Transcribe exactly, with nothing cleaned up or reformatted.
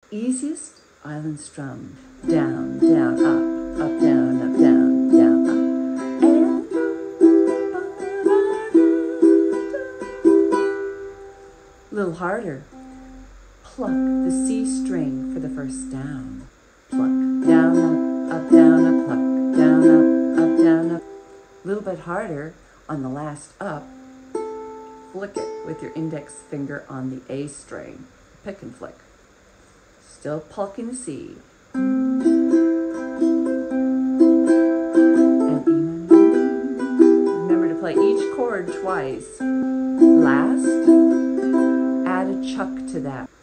Easiest Island Strum. Down, down, up, up, down, up, down, down, up. And a little harder. Pluck the C string for the first down. Pluck, down, up, up, down, up, pluck, down, up, up, down, up. A little bit harder on the last up. Flick it with your index finger on the A string. Pick and flick. Still plucking the C. And remember to play each chord twice. Last, add a chuck to that.